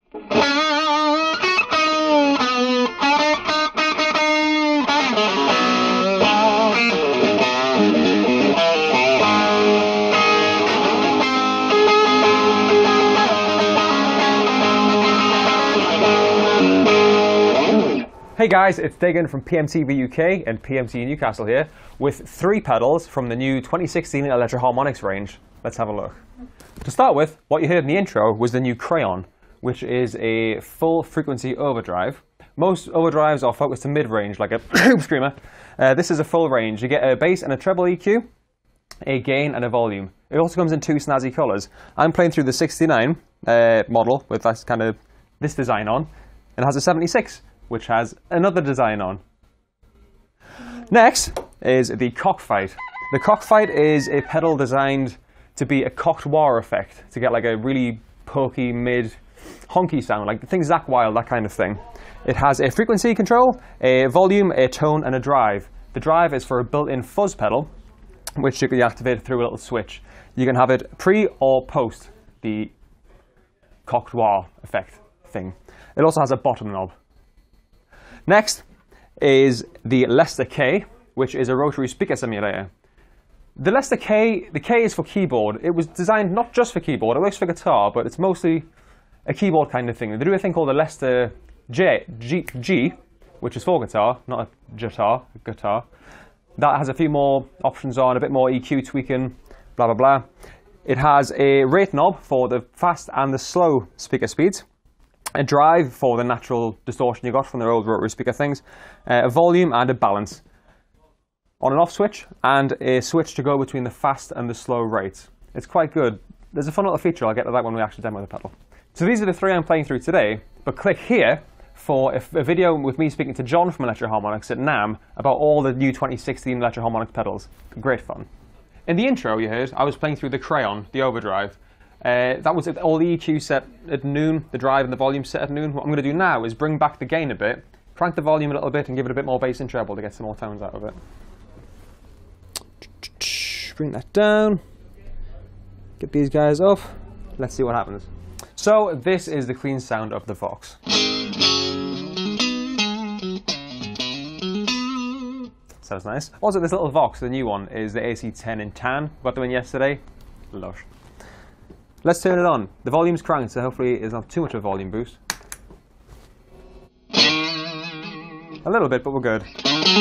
Hey guys, it's Dagan from PMTV UK and PMT Newcastle here with 3 pedals from the new 2016 Electro Harmonix range. Let's have a look. To start with, what you heard in the intro was the new Crayon, which is a full frequency overdrive. Most overdrives are focused to mid-range, like a hoop screamer. This is a full range. You get a bass and a treble EQ, a gain and a volume. It also comes in 2 snazzy colours. I'm playing through the 69 model with this design on, and it has a 76. Which has another design on. Next is the Cockfight. The Cockfight is a pedal designed to be a cocked wah effect, to get like a really pokey, mid, honky sound, like things Zach Wild, that kind of thing. It has a frequency control, a volume, a tone, and a drive. The drive is for a built-in fuzz pedal, which you can activate through a little switch. You can have it pre or post the cocked wah effect thing. It also has a bottom knob. Next is the Lester K, which is a rotary speaker simulator. The Lester K, the K is for keyboard. It was designed not just for keyboard, it works for guitar, but it's mostly a keyboard kind of thing. They do a thing called the Lester G, which is for guitar, not a guitar. That has a few more options on, a bit more EQ tweaking, blah blah blah. It has a rate knob for the fast and the slow speaker speeds. A drive for the natural distortion you got from their old rotary speaker things, a volume and a balance, on and off switch, and a switch to go between the fast and the slow rates. It's quite good. There's a fun little feature, I'll get to that when we actually demo the pedal. So these are the 3 I'm playing through today, but click here for a video with me speaking to John from Electro Harmonix at NAMM about all the new 2016 Electro Harmonix pedals. Great fun. In the intro you heard, I was playing through the Crayon, the Overdrive. That was all the EQ set at noon, the drive and the volume set at noon. What I'm going to do now is bring back the gain a bit, crank the volume a little bit and give it a bit more bass and treble to get some more tones out of it. Bring that down, get these guys up, let's see what happens. So this is the clean sound of the Vox. Sounds nice. Also this little Vox, the new one, is the AC10 in tan. Got the one yesterday, lush. Let's turn it on. The volume's cranked, so hopefully it's not too much of a volume boost. A little bit, but we're good.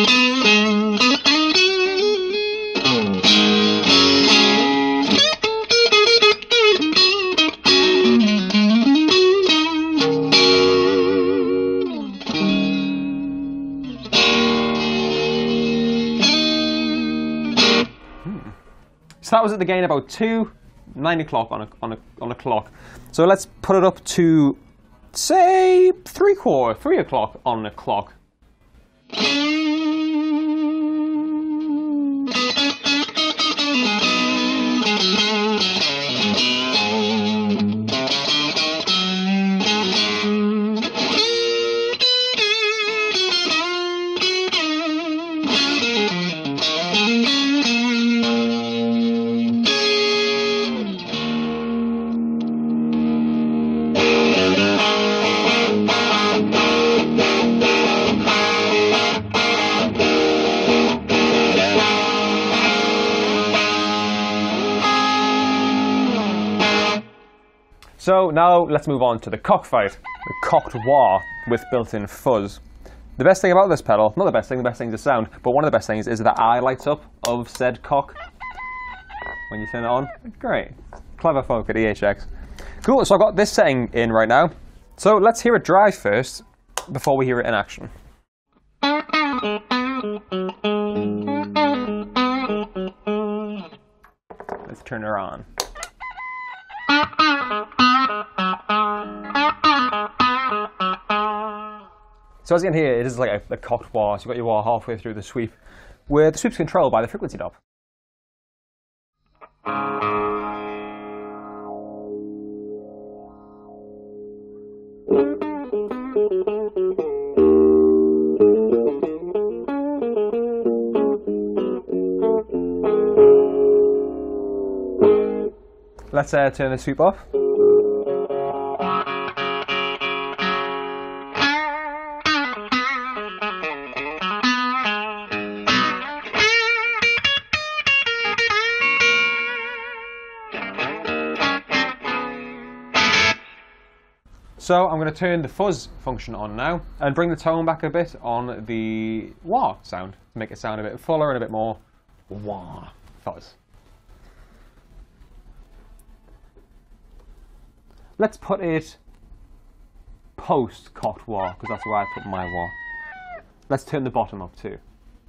So that was at the gain about 9 o'clock on a clock. So let's put it up to, say, 3 o'clock on a clock. So now let's move on to the Cockfight, the cocked wah with built-in fuzz. The best thing about this pedal, not the best thing is the sound, but one of the best things is the eye lights up of said cock when you turn it on. Great. Clever folk at EHX. Cool, so I've got this setting in right now. So let's hear it drive first before we hear it in action. Let's turn her on. So as you can hear, it is like a cocked wah, so you've got your wah halfway through the sweep, where the sweep's controlled by the frequency knob. Let's turn the sweep off. So I'm going to turn the fuzz function on now and bring the tone back a bit on the wah sound to make it sound a bit fuller and a bit more wah fuzz. Let's put it post cocked wah, because that's where I put my wah. Let's turn the bottom up too.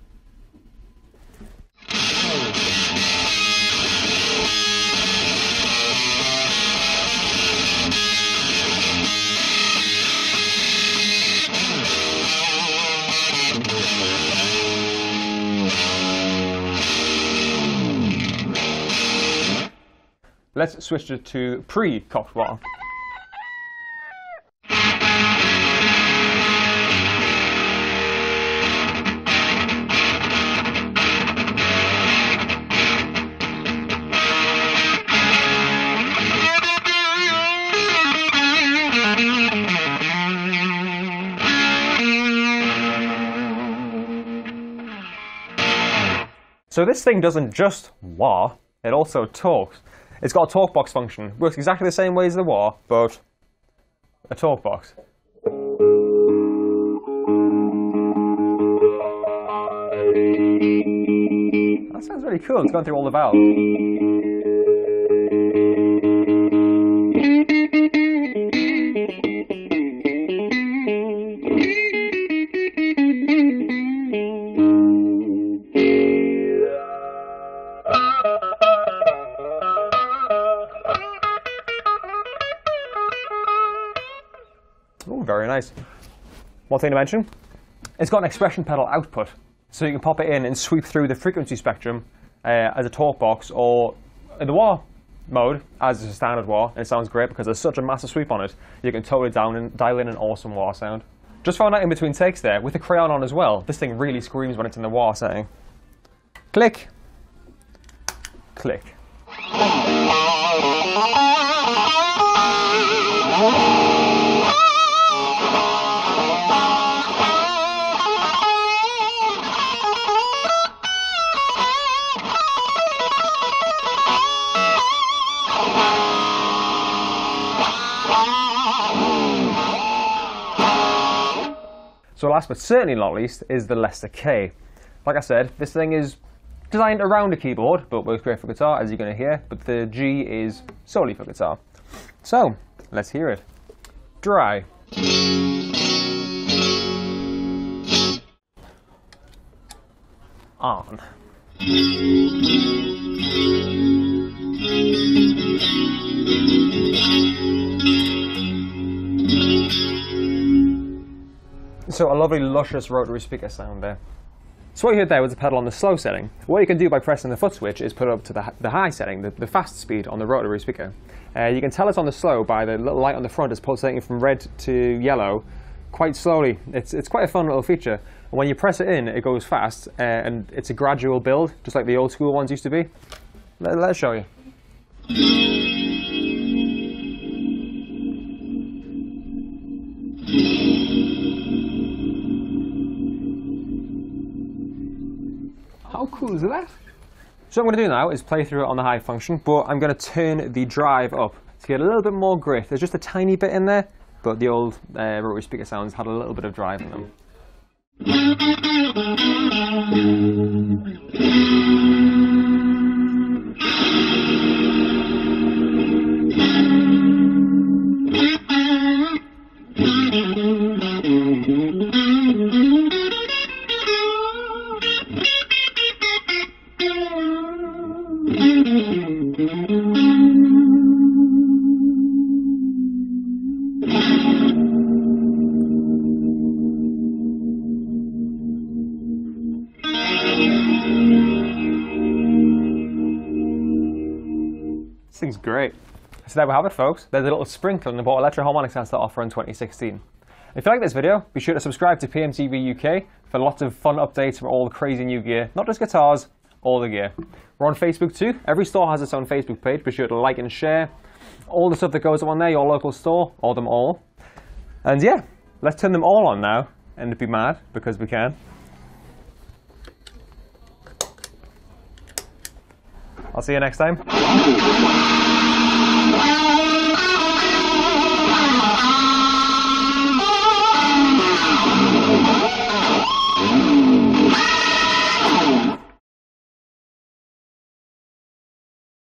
Let's switch it to pre-cocked wah. So this thing doesn't just wah, it also talks. It's got a talk box function. Works exactly the same way as the wah, but a talk box. That sounds really cool. It's going through all the valves. Oh, very nice. One thing to mention, it's got an expression pedal output, so you can pop it in and sweep through the frequency spectrum as a talk box, or in the wah mode as a standard wah, and it sounds great because there's such a massive sweep on it. You can totally dial in an awesome wah sound. Just found out in between takes there, with the crayon on as well, this thing really screams when it's in the wah setting. Click. Click. So last but certainly not least is the Lester K. Like I said, this thing is designed around a keyboard, but works great for guitar, as you're going to hear, but the G is solely for guitar. So, let's hear it. Dry. On. So a lovely luscious rotary speaker sound there. So what you heard there was the pedal on the slow setting. What you can do by pressing the foot switch is put it up to the high setting, the fast speed on the rotary speaker. You can tell it's on the slow by the little light on the front is pulsating from red to yellow quite slowly. It's quite a fun little feature. And when you press it in, it goes fast, and it's a gradual build, just like the old school ones used to be. Let's show you. How cool is that? So what I'm going to do now is play through it on the high function, but I'm going to turn the drive up to get a little bit more grit. There's just a tiny bit in there, but the old rotary speaker sounds had a little bit of drive in them. This thing's great. So there we have it, folks. There's a little sprinkling of what Electro Harmonix has to offer in 2016. If you like this video, be sure to subscribe to PMTV UK for lots of fun updates from all the crazy new gear, not just guitars, all the gear. We're on Facebook too. Every store has its own Facebook page. Be sure to like and share all the stuff that goes on there, your local store, or them all. And yeah, let's turn them all on now and be mad, because we can. I'll see you next time.